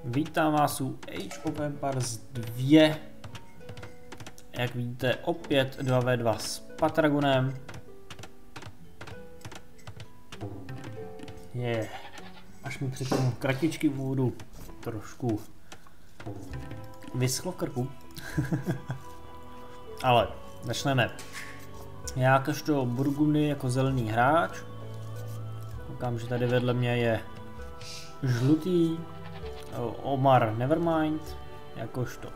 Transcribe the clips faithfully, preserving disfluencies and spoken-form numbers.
Vítám vás u Age of Empires dva. Jak vidíte, opět dva v dva s Patragonem. Je, yeah. Až mi přitom kratičky v úvodu trošku vyschlo v krku. Ale začneme. Já jakožto Burgundy jako zelený hráč. Koukám, že tady vedle mě je žlutý Omar Nevermind, jakožto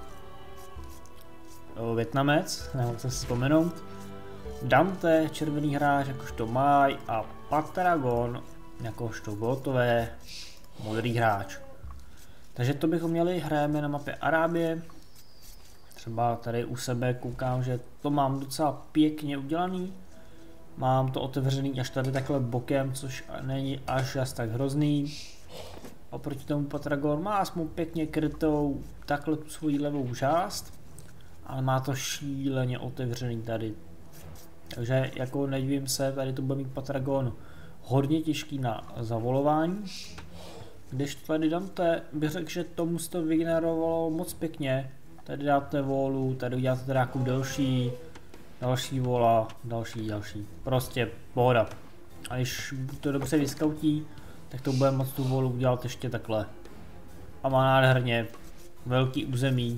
Vietnamec, nemohu se vzpomenout. Dante, červený hráč, jakožto Maj, a Patragon, jakožto Gotové, modrý hráč. Takže to bychom měli, hrajeme na mapě Arábie. Třeba tady u sebe koukám, že to mám docela pěkně udělaný. Mám to otevřený až tady takhle bokem, což není až až tak hrozný. Oproti tomu Patragon má aspoň pěkně krytou takhle tu svoji levou část, ale má to šíleně otevřený tady. Takže jako nedivím se, tady to bude mít Patragon hodně těžký na zavolování. Když to tady Dante, bych řekl, že tomu se to vygenerovalo moc pěkně. Tady dáte volu, tady uděláte teda jako další, další vola, další, další. Prostě pohoda. A když to dobře vyskautí, tak to bude moc tu volu udělat ještě takhle. A má nádherně velký území.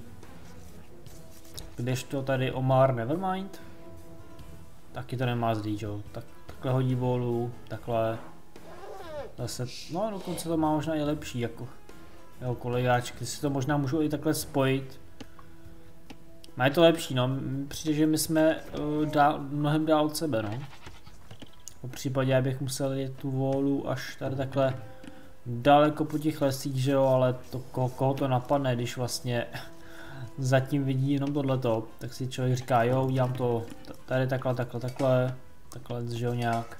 Kdežto tady Omar Nevermind, taky to nemá zdý, jo. Tak, takhle hodí volu, takhle. Zase, no dokonce to má možná i lepší, jako jeho kolegáčky si to možná můžou i takhle spojit. Má je to lepší, no, přijde, že my jsme uh, dál, mnohem dál od sebe, no. V případě, abych musel jít tu volu až tady takhle daleko po těch lesích, že jo, ale to, koho, koho to napadne, když vlastně zatím vidí jenom tohleto, tak si člověk říká, jo, udělám to tady takhle, takhle, takhle, takhle, že jo, nějak.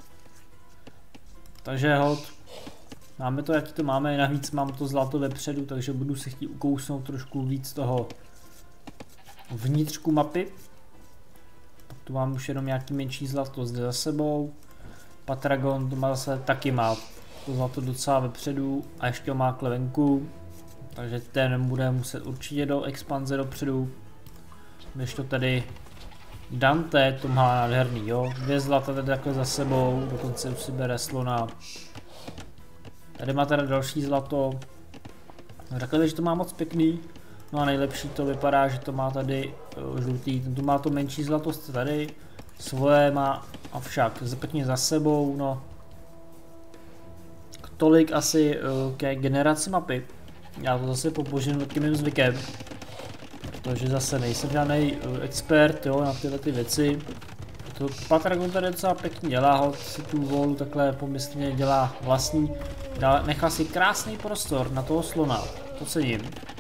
Takže hod, máme to, jaký to máme, navíc mám to zlato vepředu, takže budu si chtít ukousnout trošku víc toho vnitřku mapy. Pak tu mám už jenom nějaký menší zlato zde za sebou. Patragon to má zase taky má to zlato docela vepředu a ještě ho má klevenku, takže ten bude muset určitě do expanze dopředu. Když to tady Dante to má nádherný, jo, dvě zlata tady takhle za sebou, dokonce už si bere slona. Tady má teda další zlato, řekl bych, že to má moc pěkný. No a nejlepší to vypadá, že to má tady uh, žlutý, ten tu má to menší zlato tady, svoje má avšak pěkně za sebou, no. Tolik asi uh, ke generaci mapy. Já to zase popožím takým mým zvykem, protože zase nejsem žádný uh, expert, jo, na tyhle ty věci. To Patragon tady docela pěkně dělá, ho si tu volu takhle pomyslně dělá vlastní, dá, nechá si krásný prostor na toho slona, to cením.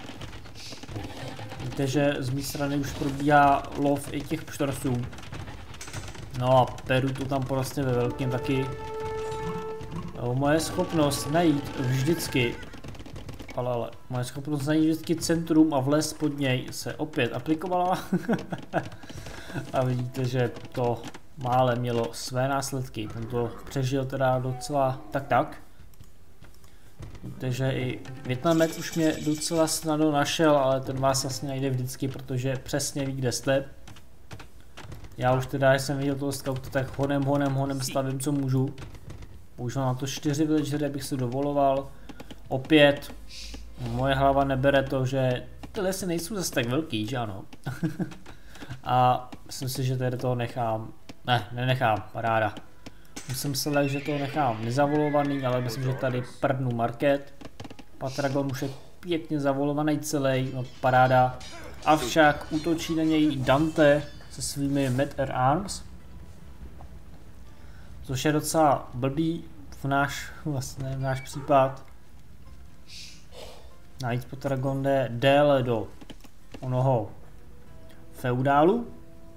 Víte, že z mé strany už probíhá lov i těch pštrosů. No a Peru to tam prostě ve velkém taky. No, moje schopnost najít vždycky, ale, ale moje schopnost najít vždycky centrum a vlez pod něj se opět aplikovala. A vidíte, že to mále mělo své následky. Ten to přežil teda docela tak tak. Víte, že i Vietnamec už mě docela snadno našel, ale ten vás vlastně najde vždycky, protože přesně ví, kde jste. Já už teda, když jsem viděl toho scouta, tak honem, honem, honem stavím, co můžu. Použil na to čtyři villagery, abych se dovoloval. Opět, moje hlava nebere to, že ty lesy nejsou zase tak velký, že ano. A myslím si, že tady toho nechám, ne, nenechám, paráda. Musím se lek, že to nechám nezavolovaný, ale myslím, že tady prdnu market. Patragon už je pěkně zavolovaný celý, no paráda. Avšak útočí na něj Dante se svými Met-Air Arms. Což je docela blbý v náš, vlastně v náš případ. Navíc Patragon jde déle do onoho feudálu.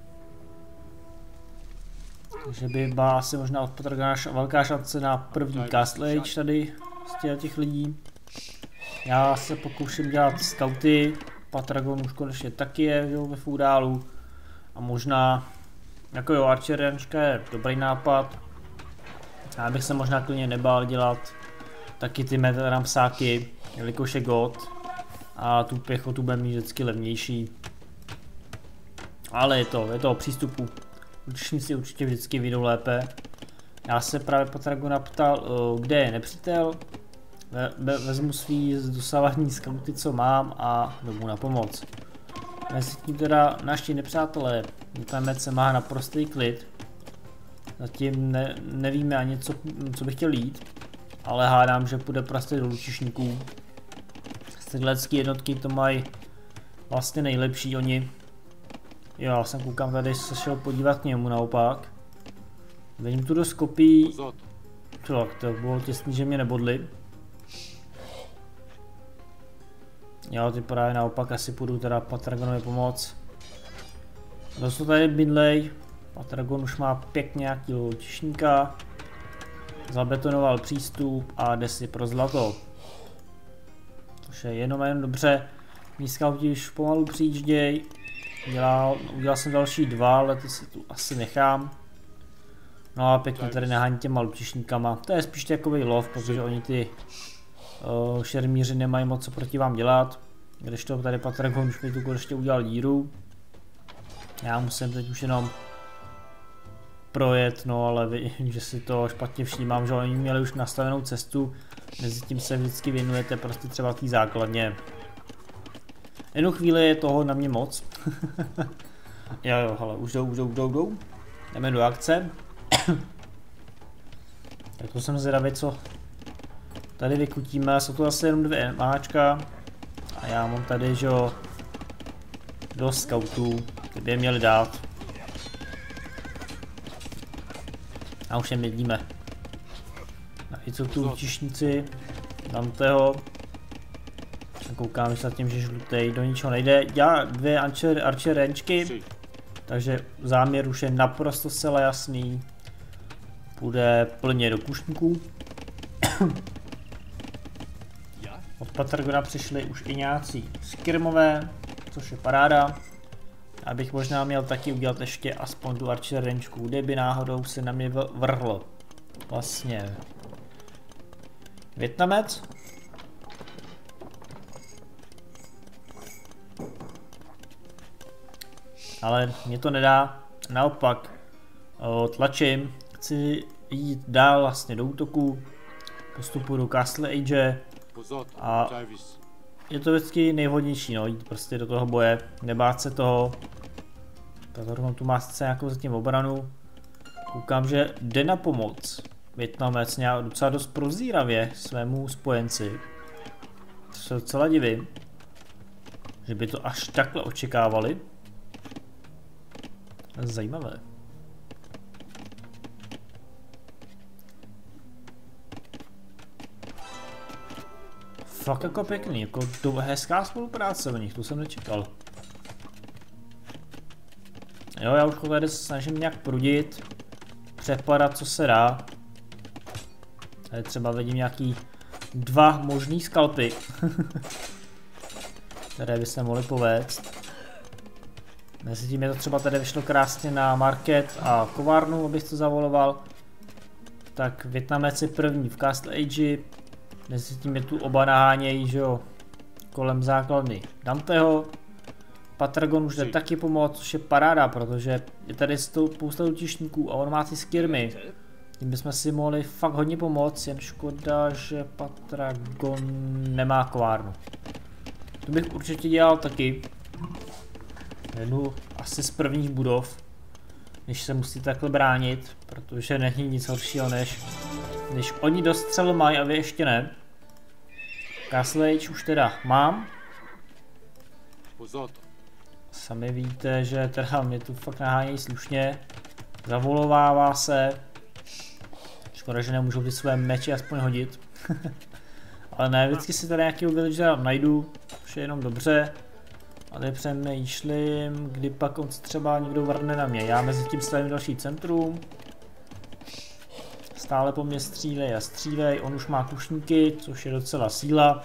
Takže by byla asi možná od Patragona velká šance na první Castle Age tady z těch lidí. Já se pokouším dělat scouty, Patragon už konečně taky je, jo, ve feudálu. A možná, jako jo, archeriančka je dobrý nápad. Já bych se možná klidně nebál dělat taky ty Met-Air Armsáky, jelikož je god. a tu pěchotu bude mít vždycky levnější. Ale je to, je to o přístupu. Útočníci určitě vždycky vyjdou lépe. Já se právě Patragona ptal, kde je nepřítel. Ve, ve, vezmu svý dosavadní skauty, co mám, a jdu mu na pomoc. Mezi tím teda naši nepřátelé, Větnamec se má naprostý klid. Zatím ne, nevíme ani co, co bych chtěl jít, ale hádám, že půjde prostě do lučišníků. Středlecké jednotky to mají vlastně nejlepší oni. Jo, já jsem koukám, tady se šel podívat k němu naopak. Vidím tu do skopí. Tak, to bylo těsný, že mě nebodli. Jo, ty právě naopak asi půjdu teda Patragonovi pomoct. Dost tady bydlej. Patragon už má pěkně nějakého lučišníka. Zabetonoval přístup a jde si pro zlato. Což je jenom jen dobře. Mí skauti už pomalu přijížděj. Udělal, udělal jsem další dva, ale ty si tu asi nechám. No a pěkně tady nahání těma lučišníkama. To je spíš takový lov, protože oni ty uh, šermíři nemají moc co proti vám dělat. Když to tady Patragon už mi tu konečně udělal díru. Já musím teď už jenom projet, no ale vidím, že si to špatně všímám, že oni měli už nastavenou cestu. Mezi tím se vždycky věnujete prostě třeba té základně. Jednu chvíli je toho na mě moc. jo jo, hele, už jdou, už jdou, už jdou, jdou. Jdeme do akce. Tak to jsem zvědavý, co tady vykutíme. Jsou to asi jenom dvě MAčka. A já mám tady, že jo, dost skautů, ty by je měli dát. A už je mydlíme. A jsou tu lučišníci, dám toho. Koukám, že zatím, že žlutej do ničeho nejde. Já dvě archer, archer rančky, takže záměr už je naprosto zcela jasný. Půjde plně do kušníků. Od Patragona přišli už i nějací skirmové, což je paráda. Abych možná měl taky udělat ještě aspoň tu archer rančku, kdyby náhodou se na mě vrhl vlastně Větnamec. Ale mě to nedá, naopak tlačím, chci jít dál vlastně do útoku, postupuji do Castle Age a je to vždycky nejvhodnější, no, jít prostě do toho boje, nebát se toho. Patragón tu má sice nějakou zatím obranu, koukám, že jde na pomoc Větnamec nějak docela dost prozíravě svému spojenci, to se docela divím, že by to až takhle očekávali. Zajímavé. Fakt jako pěkný, jako to hezká spolupráce v nich, to jsem nečekal. Jo, já už tady se snažím nějak prudit, přepadat, co se dá. Tady třeba vidím nějaký dva možný skalpy, které by se mohly povést. Mezi tím je to třeba tady vyšlo krásně na market a kovárnu, abych to zavoloval. Tak Větnamec je první v Castle Age. Mezi tím je tu oba nahánějí, že jo, kolem základny Danteho. Patragon už jde taky pomoct, což je paráda, protože je tady spousta lučišníků a on má ty skirmy. Tím bychom si mohli fakt hodně pomoct, jen škoda, že Patragon nemá kovárnu. To bych určitě dělal taky. Jednu asi z prvních budov, než se musí takhle bránit, protože není nic horšího, než když oni dostřel mají a vy ještě ne. Castle Age už teda mám. Sami víte, že teda mě tu fakt nahánějí slušně. Zavolovává se. Škoda, že nemůžu ty své meče aspoň hodit. Ale ne, vždycky si tady nějakého villagera najdu, už je jenom dobře. Ale přemýšlím, kdy pak on třeba někdo vrne na mě. Já mezi tím stavím další centrum. Stále po mně střílej a střílej. On už má kušníky, což je docela síla.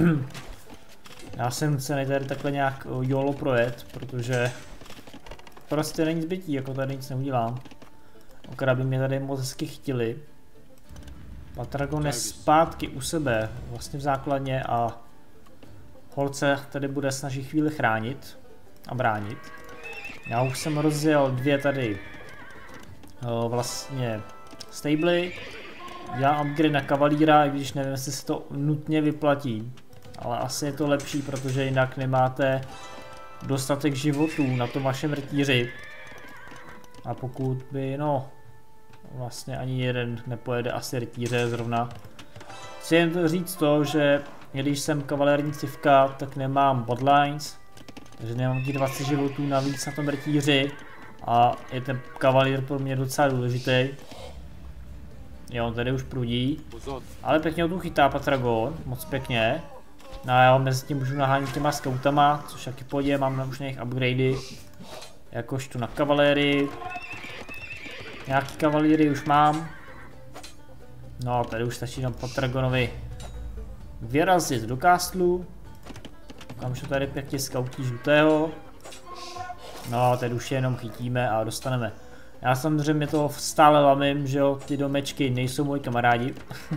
Já jsem se tady takhle nějak jolo projet, protože prostě není zbytí, jako tady nic neudělám. Akorát by mě tady moc hezky chtěli. Patragon je zpátky u sebe, vlastně v základně, a holce tady bude snažit chvíli chránit a bránit. Já už jsem rozjel dvě tady o, vlastně stably. Já upgrade na kavalíra, i když nevím, jestli se to nutně vyplatí. Ale asi je to lepší, protože jinak nemáte dostatek životů na tom vašem rytíři. A pokud by, no, vlastně ani jeden nepojede asi rytíře zrovna. Chci jen to říct to, že když jsem kavalérní civka, tak nemám bloodlines, takže nemám těch dvacet životů navíc na tom rytíři a je ten kavalír pro mě docela důležitý. Jo, on tady už prudí, ale pěkně ho tu chytá Patragon, moc pěkně. No a já mezi tím můžu nahánět těma scoutama, což taky pohodě, mám už na nich upgradey, jakož tu na kavalérii. Nějaký kavalíry už mám. No, tady už stačí na Patragonovi vyrazit do kástlu. Kam že tady pěkně skautí žlutého. No, tady už je jenom chytíme a dostaneme. Já samozřejmě to stále lamím, že jo, ty domečky nejsou moji kamarádi.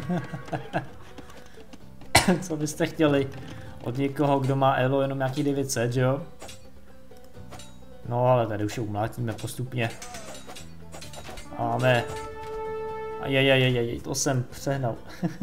Co byste chtěli od někoho, kdo má elo jenom nějaký devět set, že jo? No, ale tady už je umlátíme postupně. Máme. Ajajajajaj, to jsem přehnal.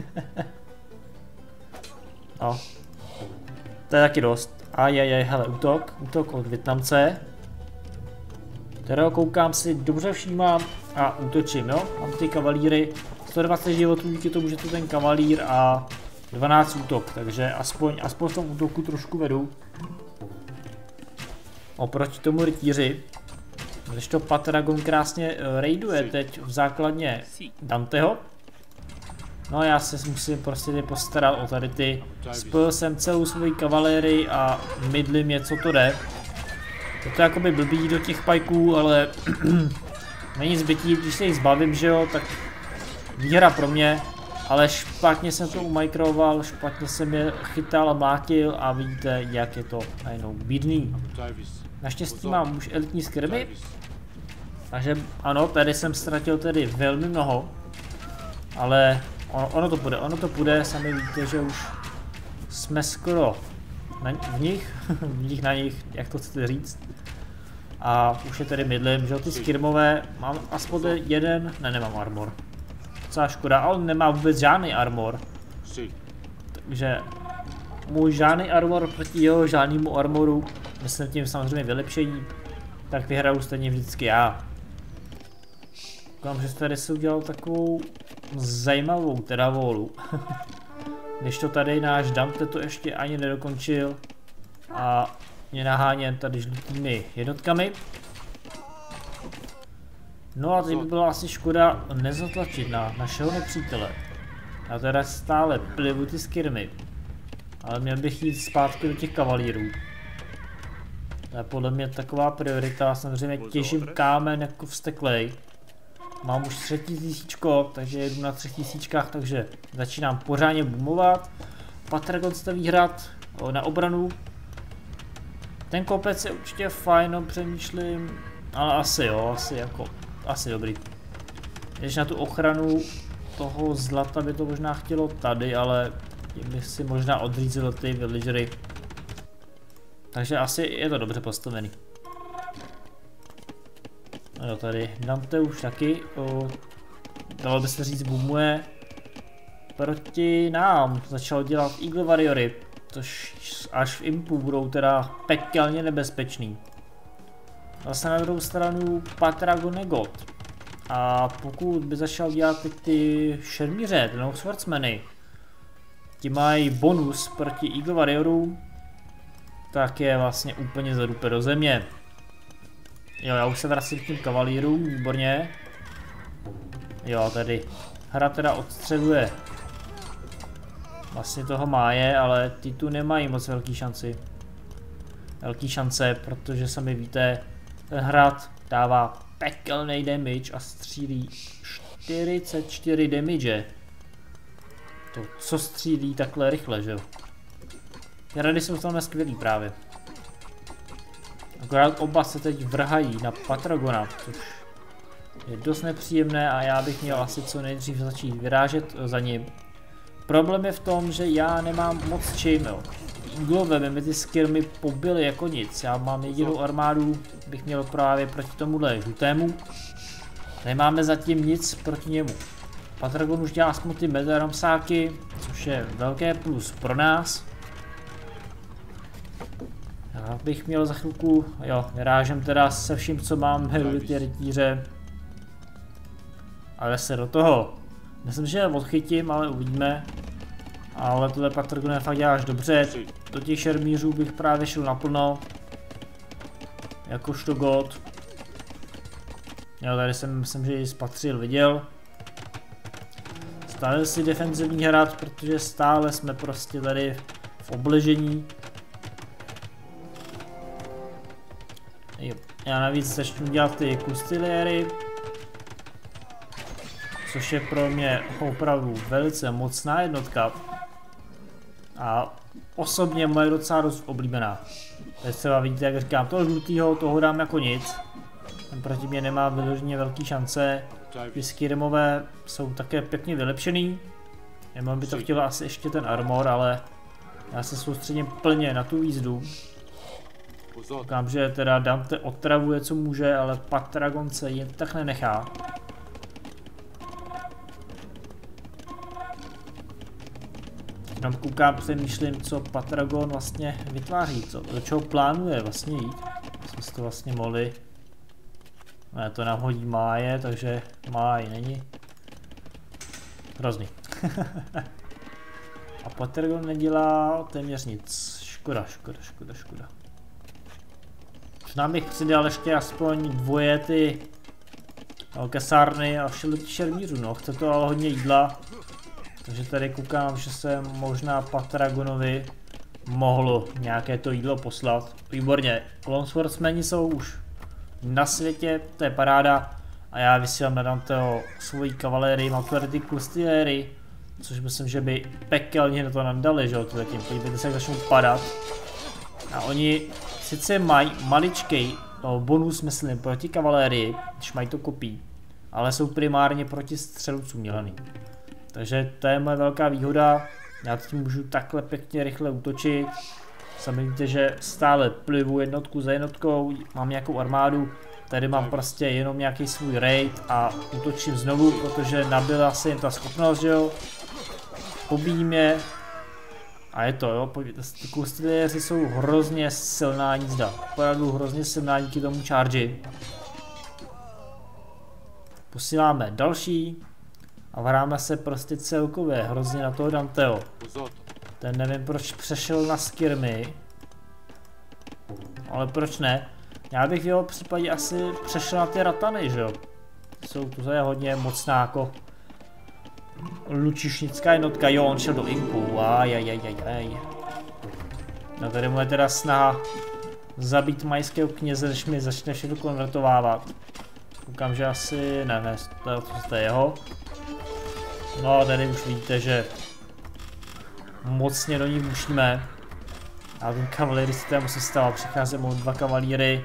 No. To je taky dost. Ajajaj, hele, útok. Útok od Vietnamce. Kterého koukám si dobře všímám a útočím, jo? Mám ty kavalíry. sto dvacet životů, díky tomu, že to ten kavalír a dvanáct útok, takže aspoň, aspoň v tom útoku trošku vedu. Oproti tomu rytíři. Když to Patragon krásně raiduje teď v základně Danteho. No a já se musím prostě postarat o tady ty. Spojil jsem celou svoji kavalérii a mydlím je, co to jde. To je jakoby blbý do těch pajků, ale není zbytí, když se jich zbavím, že jo, tak výhra pro mě. Ale špatně jsem to umajkroval, špatně jsem je chytal a mlátil a vidíte, jak je to najednou bídný. Naštěstí mám už elitní skirmy. Takže ano, tady jsem ztratil tedy velmi mnoho, ale ono, ono to půjde, ono to půjde, sami víte, že už jsme skoro na, v nich, v nich na nich, jak to chcete říct. A už je tedy mydlím, že ty skirmové, mám aspoň jeden, ne, nemám armor. Docela škoda, ale on nemá vůbec žádný armor. Takže můj žádný armor proti jeho žádnému armoru, myslím tím samozřejmě vylepšení, tak vyhraju stejně vždycky já. Koukám, že tady si udělal takovou zajímavou teda volu. Když to tady náš Dante to ještě ani nedokončil a mě naháněn tady žlutými jednotkami. No a teď by byla asi škoda nezatlačit na našeho nepřítele. Já teda stále plivu ty skirmy, ale měl bych jít zpátky do těch kavalírů. To je podle mě taková priorita, samozřejmě těžím kámen jako vzteklej. Mám už třetí tisíčko, takže jedu na třech tisíčkách, takže začínám pořádně boomovat. Patragon staví hrad na obranu. Ten kopec je určitě fajn, no, přemýšlím, ale asi jo, asi jako, asi dobrý. Když na tu ochranu toho zlata by to možná chtělo tady, ale bych si možná odřízl ty villagery. Takže asi je to dobře postavený. No tady Dante už taky, o, dalo by se říct, boomuje. Proti nám začal dělat Eagle Warriory, což až v impu budou teda pekelně nebezpečný. Zase na druhou stranu Patragon je god. A pokud by začal dělat ty, ty šermíře, no swordsmany, ti mají bonus proti Eagle Warriorům, tak je vlastně úplně zadupe do země. Jo, já už se vracím k těm kavalírům, výborně. Jo, tady hra teda odstřeluje vlastně toho máje, ale ty tu nemají moc velký šanci. Velký šance, protože sami víte, ten hrad dává pekelný damage a střílí čtyřicet čtyři damage. To co střílí takhle rychle, že jo? Ty rady jsou tam skvělý právě. Akorát oba se teď vrhají na Patragona, což je dost nepříjemné a já bych měl asi co nejdřív začít vyrážet za ním. Problém je v tom, že já nemám moc čím, jo. Eaglové by mi ty skirmy pobily jako nic. Já mám jedinou armádu, bych měl právě proti tomuhle žlutému. Nemáme zatím nic proti němu. Patragon už dělá aspoň ty metaramsáky, což je velké plus pro nás. Já bych měl za chvilku, jo, vyrážem teda se vším, co mám, heruji ty rytíře. Ale se do toho. Myslím, že je odchytím, ale uvidíme. Ale tohle Patragon fakt děláš dobře. Do těch šermířů bych právě šel naplno. Jakožto god. Jo, tady jsem, myslím, že ji spatřil, viděl. Stále si defenzivní hrát, protože stále jsme prostě tady v obležení. Jo. Já navíc začnu dělat ty kustiliéry, což je pro mě opravdu velice mocná jednotka. A osobně moje docela dost oblíbená. Teď třeba vidíte, jak říkám, toho žlutýho, toho dám jako nic. Ten proti mě nemá vyloženě velké šance. Ty skirmové jsou také pěkně vylepšený. Jenom by to chtělo asi ještě ten armor, ale já se soustředím plně na tu jízdu. Říkám, že teda Dante otravuje, co může, ale Patragon se jen tak nenechá. Jenom koukám, přemýšlím, co Patragon vlastně vytváří, co, do čeho plánuje vlastně jít. Jsme si to vlastně mohli... Ne, to nám hodí máje, takže máj není. Hrozný. A Patragon nedělá téměř nic. Škoda, škoda, škoda, škoda. Možná bych přidal ještě aspoň dvoje ty kasárny a všelijakých šermířů, no. Chce to ale hodně jídla. Takže tady koukám, že se možná Patragonovi mohlo nějaké to jídlo poslat. Výborně, Longswordsmeni jsou už na světě, to je paráda. A já vysílám na Danteho svoji kavalérii, mám tady ty kustiliéry, což myslím, že by pekelně na to nadali, že jo, to zatím. Podívejte se, jak začnou padat. A oni sice mají maličkej no, bonus, myslím, proti kavalérii, když mají to kopí, ale jsou primárně proti střelcům dělaný. Takže to je moje velká výhoda, já teď můžu takhle pěkně rychle útočit. Sami víte, že stále plivu jednotku za jednotkou, mám nějakou armádu, tady mám prostě jenom nějaký svůj raid a útočím znovu, protože nabyla se jim ta schopnost, že jo. Pobíjím je a je to, jo, podívejte se, ty kustiliéři jsou hrozně silná jízda, opravdu hrozně silná díky tomu charge. Posíláme další. A hráme se prostě celkově hrozně na toho Danteho. Ten nevím, proč přešel na skirmy. Ale proč ne? Já bych v jeho případě asi přešel na ty ratany, že jo? Jsou to je hodně mocná jako lučišnická jednotka. Jo, on šel do inku. Ajajajajaj. No tady mu je teda snaha zabít majského kněze, než mi začne všechno konvertovávat. Koukám, že asi... Ne, ne, to, to je jeho. No, tady už vidíte, že mocně do ní bušíme. A ten kavalérista musí stávat, přichází mu dva kavalíry.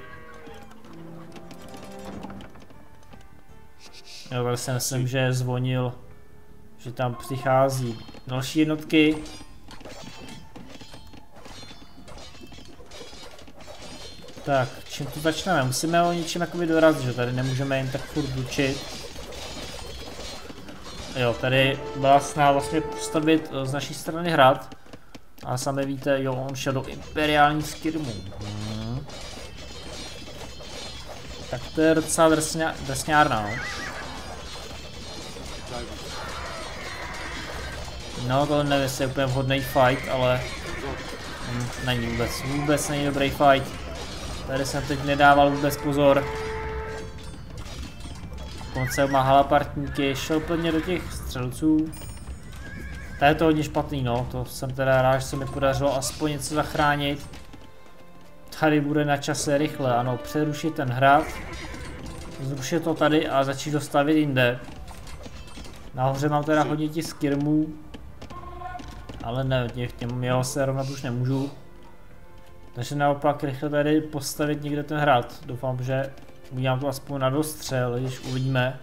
Jo, tak si myslím, že zvonil, že tam přichází další jednotky. Tak, čím to začneme? Musíme o něčem jakoby dorazit, že tady nemůžeme jen tak furt bučit. Jo, tady byla snaha vlastně postavit z naší strany hrad. A sami víte, jo, on šel do imperiální skirmu. Hmm. Tak to je docela drsňárna, no. No, to nevím, jestli je úplně vhodný fight, ale... Hmm, není vůbec, vůbec není dobrý fight. Tady jsem teď nedával vůbec pozor. Dokonce má halapartníky, šel plně do těch střelců. To je to hodně špatný, no, to jsem teda rád, že se mi podařilo aspoň něco zachránit. Tady bude na čase rychle, ano, přerušit ten hrad. Zrušit to tady a začít dostavit jinde. Nahoře mám teda hodně těch skirmů. Ale ne, těch těm jeho se rovnat už nemůžu. Takže naopak rychle tady postavit někde ten hrad. Doufám, že udělám to aspoň na dostřel, když uvidíme.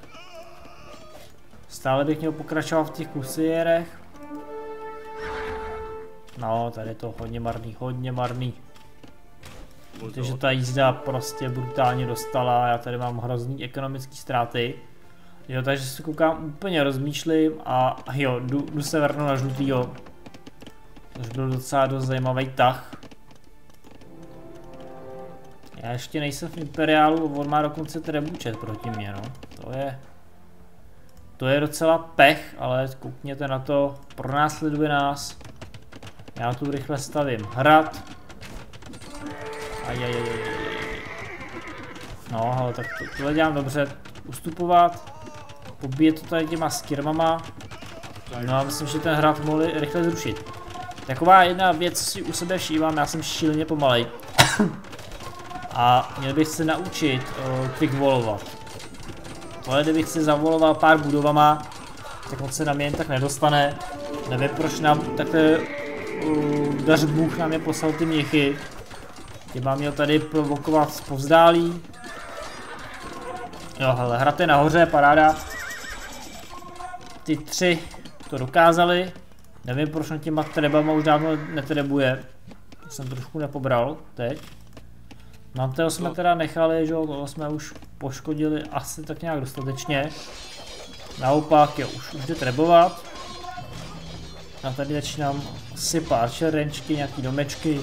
Stále bych měl pokračovat v těch kusierech. No, tady je to hodně marný, hodně marný. Takže ta jízda prostě brutálně dostala, já tady mám hrozný ekonomické ztráty. Jo, takže se koukám, úplně rozmýšlím a jo, jdu, jdu se vrhnout na žlutýho. Což byl docela dost zajímavý tah. Já ještě nejsem v Imperiálu, on má dokonce trebučet proti mě, no. To je... To je docela pech, ale koukněte na to, pronásleduje nás. Já tu rychle stavím hrad. Ajajajaj. No, ale tak to, tohle dělám dobře. Ustupovat. Pobíjet to tady těma skirmama. No a myslím, že ten hrad mohli rychle zrušit. Taková jedna věc, co si u sebe všímám, já jsem šíleně pomalej. A měl bych se naučit uh, quick wallovat. Ale kdybych si zavoloval pár budovama, tak on se na mě jen tak nedostane. Nevím, proč nám takhle uh, dař Bůh nám je poslal ty měchy. Těma měl tady provokovat zpovzdálí. Jo, hele, hrad je nahoře, paráda. Ty tři to dokázali. Nevím, proč na těma trebama už dávno netrebuje. To jsem trošku nepobral teď. Nanteho jsme teda nechali, že jo, tohle jsme už poškodili asi tak nějak dostatečně. Naopak, jo, už, už jde trebovat. A tady začínám sypat čerenčky, nějaký domečky.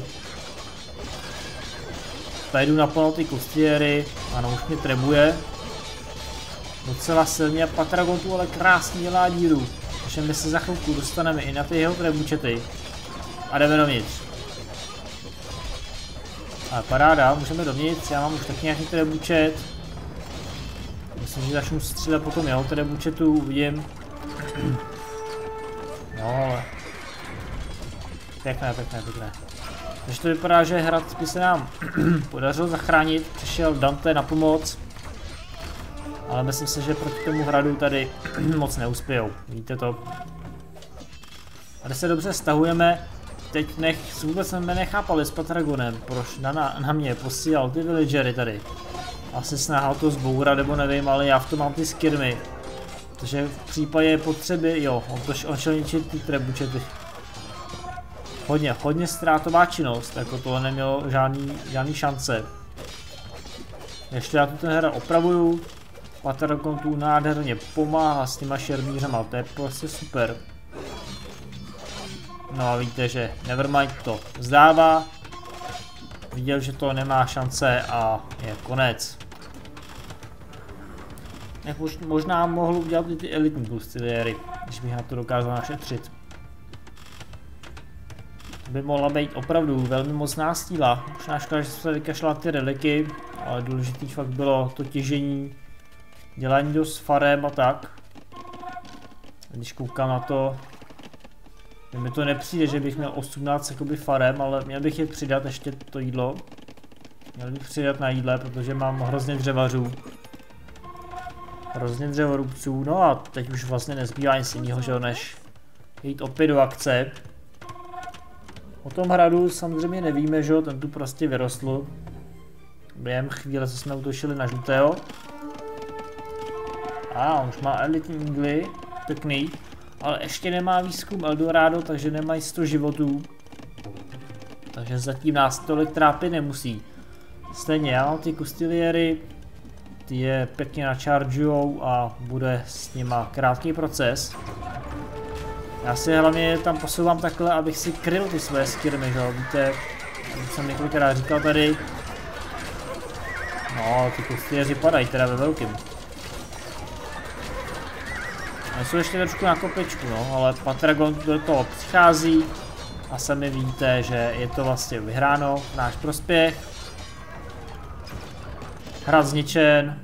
Tady jdu naplno ty kostiery, ano, už mě trebuje. Docela silně a Patragon tu ale krásně dělá díru. Takže my se za chvilku dostaneme i na ty jeho trebučety. A jdeme dovnitř. A paráda, můžeme dovnitř, já mám už tak nějaký trebučet. Myslím, že začnu střílet potom jeho trebučetu, uvidím. No ale... Pěkné, pěkné, pěkné. Takže to vypadá, že hrad by se nám podařilo zachránit, přišel Dante na pomoc. Ale myslím si, že proti tomu hradu tady moc neuspějou, víte to. A když se dobře stahujeme, teď nech, vůbec jsme nechápali s Patragonem, proč na, na, na mě posílal ty villagery tady. Asi snaha to zbourat, nebo nevím, ale já v tom mám ty skirmy. Takže v případě potřeby, jo, on, to, on šel ničit ty trebučety. Hodně, hodně ztrátová činnost, jako tohle nemělo žádný, žádný šance. Ještě já tu ten hra opravuju. Patragon tu nádherně pomáhá s těma šermířama, to je prostě super. No a víte, že Nevermind to vzdává. Viděl, že to nemá šance a je konec. Jak možná mohl udělat i ty elitní kustiliéry, když bych na to dokázal našetřit. To by mohla být opravdu velmi mocná stíla. Možná škoda, že se vykašla ty reliky, ale důležitý fakt bylo to těžení, dělání dost farem a tak. Když koukám na to, mi to nepřijde, že bych měl osmnáct jakoby farem, ale měl bych je přidat ještě to jídlo. Měl bych přidat na jídle, protože mám hrozně dřevařů. Hrozně dřevorubců, no a teď už vlastně nezbývá nic jiného, že než jít opět do akce. O tom hradu samozřejmě nevíme, že jo, ten tu prostě vyrostl. Během chvíle, co jsme utočili na žlutého. A on už má elitní igly, pěkný. Ale ještě nemá výzkum Eldorado, takže nemají sto životů. Takže zatím nás tolik trápit nemusí. Stejně já mám ty kustiliéry, ty je pěkně načaržujou a bude s nima krátký proces. Já si hlavně tam posouvám takhle, abych si kryl ty své skirmy, že jo, víte, jak jsem několikrát říkal tady. No, ty kustiliéři padají teda ve velkým. Jsou ještě trošku na kopečku, no, ale Patragon do toho přichází a sami víte, že je to vlastně vyhráno v náš prospěch. Hrad zničen.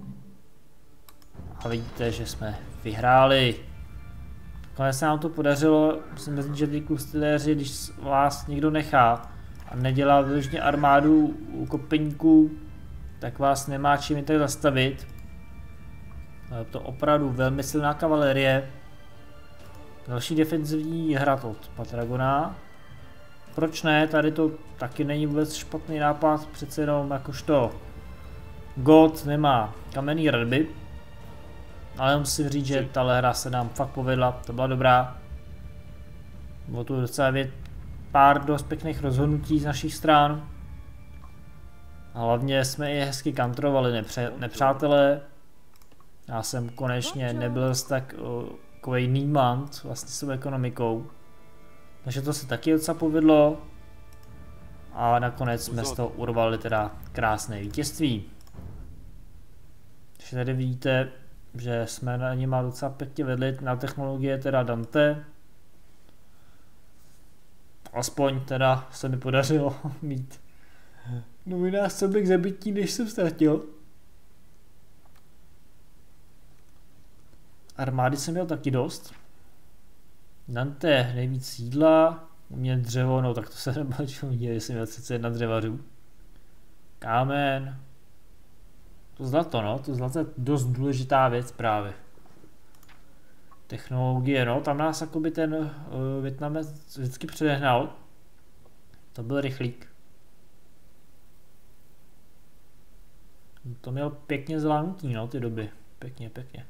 A vidíte, že jsme vyhráli. Konec se nám to podařilo, musím říct, že ty kustiliéři, když vás někdo nechá a nedělá vyloženě armádu u kopeníků, tak vás nemá čím jen tak zastavit. Je to opravdu velmi silná kavalerie. Další defenzivní hrad od Patragona. Proč ne, tady to taky není vůbec špatný nápad, přece jenom jakožto God nemá kamenný radby. Ale musím říct, že tahle hra se nám fakt povedla, to byla dobrá. Bylo to docela vět, pár dost pěkných rozhodnutí z našich stran. A hlavně jsme i hezky kantrovali nepře nepřátelé. Já jsem konečně nebyl tak takovej nímant vlastně s tou ekonomikou. Takže to se taky docela povedlo. A nakonec jsme z toho urvali teda krásné vítězství. Takže tady vidíte, že jsme na něma docela pěkně vedli, na technologie teda Dante. Aspoň teda se mi podařilo mít dvojnásobek zabití, než jsem ztratil. Armády jsem měl taky dost. Dante nejvíc jídla, u mě dřevo, no tak to se nebačilo, že jsem měl třicet jedna dřevařů. Kámen. To zlato, no, to zlato je dost důležitá věc právě. Technologie, no, tam nás jakoby ten uh, Vietnamec vždycky předehnal. To byl rychlík. To měl pěkně zvládnutí, no, ty doby. Pěkně, pěkně.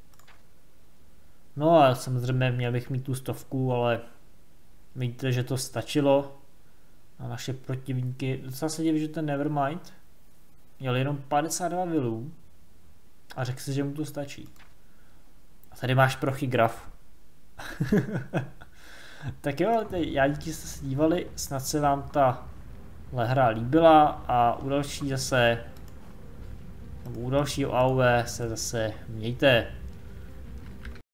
No a samozřejmě měl bych mít tu stovku, ale vidíte, že to stačilo. A naše protivníky, docela se diví, že ten Nevermind měl jenom padesát dva vilů a řekl si, že mu to stačí. A tady máš prochy graf. Tak jo, já díky jste se dívali, snad se vám ta hra líbila a u další zase, u dalšího A O E se zase mějte.